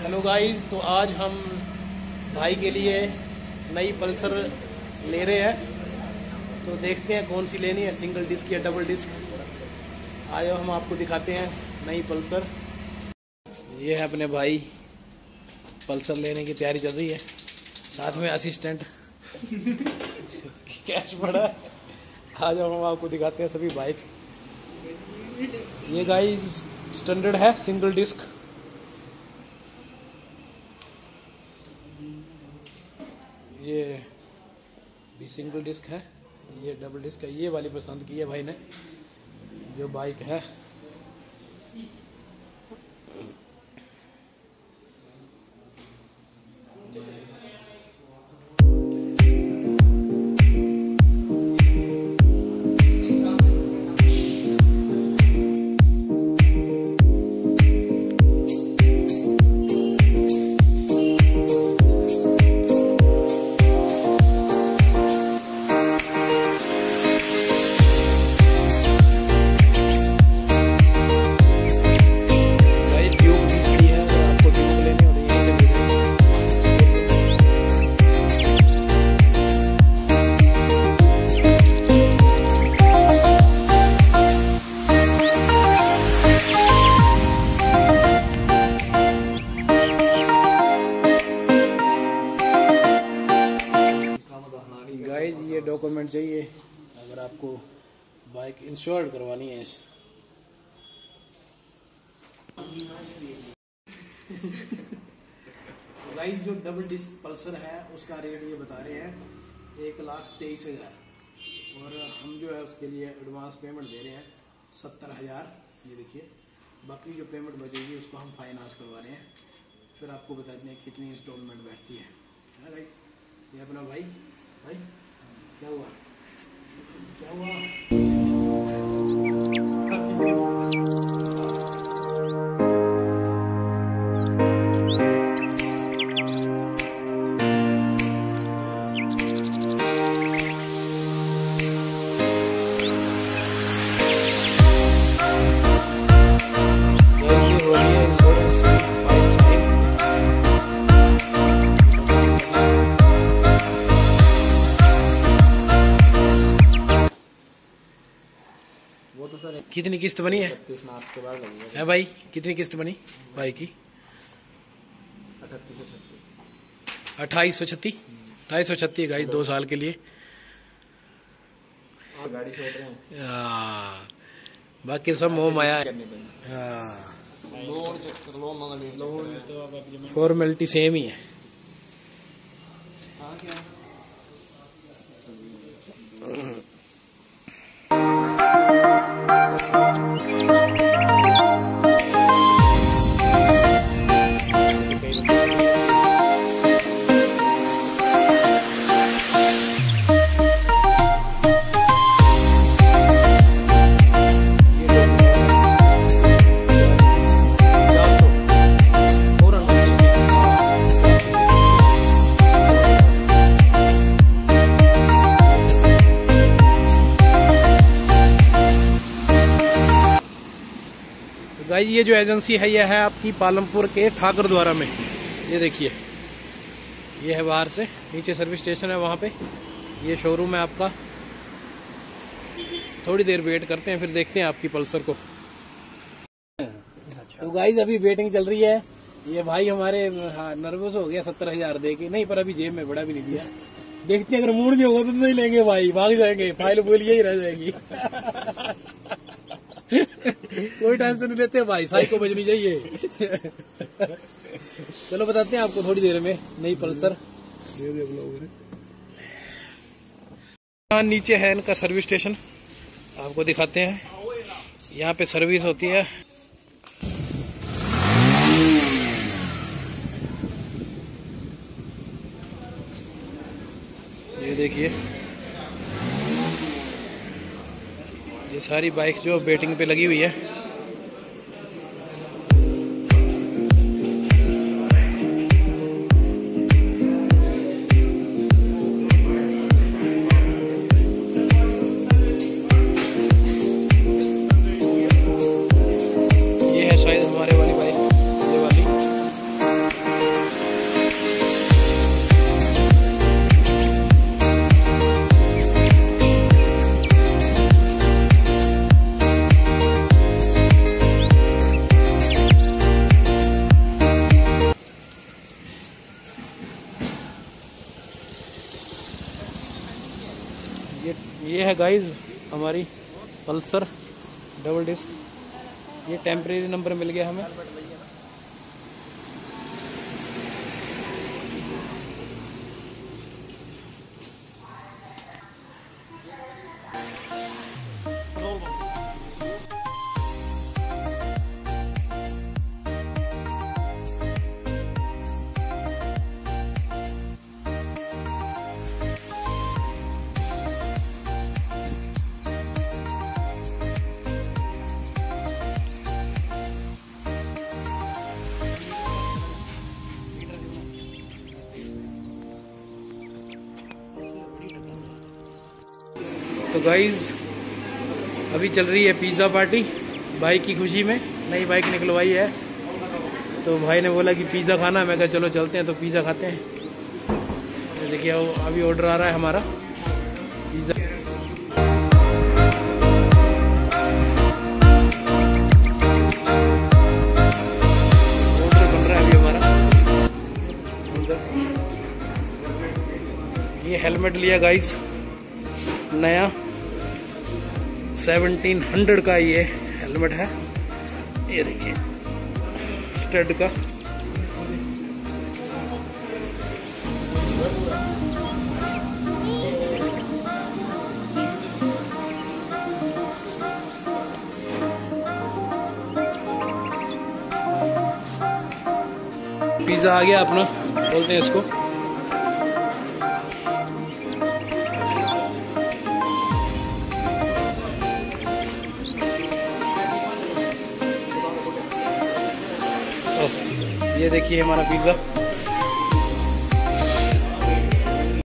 Hello guys, तो आज हम भाई के लिए नई पल्सर ले रहे हैं। तो देखते हैं कौन सी लेनी है, सिंगल डिस्क या डबल डिस्क। आज हम आपको दिखाते हैं नई पल्सर। ये है अपने भाई, पल्सर लेने की तैयारी चल रही है, साथ में असिस्टेंट कैश पड़ा है। आज हम आपको दिखाते हैं सभी बाइक्स। ये गाइस स्टैंडर्ड है सिंगल डिस्क। ये भी सिंगल डिस्क है, ये डबल डिस्क है। ये वाली पसंद की है भाई ने, जो बाइक है। गाइस ये डॉक्यूमेंट चाहिए अगर आपको बाइक इंश्योर्ड करवानी है। गाइस जो डबल डिस्क पल्सर है उसका रेट ये बता रहे हैं 1,23,000, और हम जो है उसके लिए एडवांस पेमेंट दे रहे हैं 70,000। ये देखिए, बाकी जो पेमेंट बचेगी उसको हम फाइनेंस करवा रहे हैं। फिर आपको बताते हैं कितनी इंस्टॉलमेंट बैठती है ना गाइस। ये अपना भाई क्या हुआ क्या हुआ? वो तो सर कितनी किस्त बनी है? 36 मार्च के बाद लगेगा। है भाई, कितनी किस्त बनी भाई की? 2836 गाइस 2 साल के लिए। गाड़ी छोड़ रहे हैं, बाकी सब मोह माया है। फॉर्मेलिटी सेम ही है। गाइस ये जो एजेंसी है, यह है आपकी पालमपुर के ठाकुर द्वारा में। ये देखिए, ये है बाहर से, नीचे सर्विस स्टेशन है, वहाँ पे ये शोरूम है आपका। थोड़ी देर वेट करते हैं, फिर देखते हैं आपकी पल्सर को। तो गाइस अभी वेटिंग चल रही है। ये भाई हमारे नर्वस हो गया 70,000 दे के, नहीं पर अभी जेब में बड़ा भी नहीं दिया। देखते हैं, अगर मूड नहीं होगा तो नहीं लेंगे भाई, भाग जाएंगे, फाइल बोल यही रह जाएगी। कोई टेंशन नहीं लेते भाई, साइको बजनी चाहिए। चलो बताते हैं आपको थोड़ी देर में नई पल्सर। नीचे है इनका सर्विस स्टेशन, आपको दिखाते हैं। यहाँ पे सर्विस होती है। ये देखिए, ये सारी बाइक्स जो वेटिंग पे लगी हुई है। ये है शायद हमारे वाली बाइक, ये वाली। ये है गाइस हमारी पल्सर डबल डिस्क, ये टेम्परेरी नंबर मिल गया हमें। तो गाइज अभी चल रही है पिज़्ज़ा पार्टी बाइक की खुशी में, नई बाइक निकलवाई है तो भाई ने बोला कि पिज़्ज़ा खाना है। मैं कहा चलो चलते हैं तो पिज़्ज़ा खाते हैं। तो देखिए अभी ऑर्डर आ रहा है हमारा पिज़्ज़ा। ऑर्डर बन रहा है अभी हमारा। ये हेलमेट लिया गाइज नया 1700 का ये हेलमेट है, ये देखिए स्टड का। पिज़्ज़ा आ गया अपना, बोलते हैं इसको। ये देखिए हमारा पिज़्ज़ा।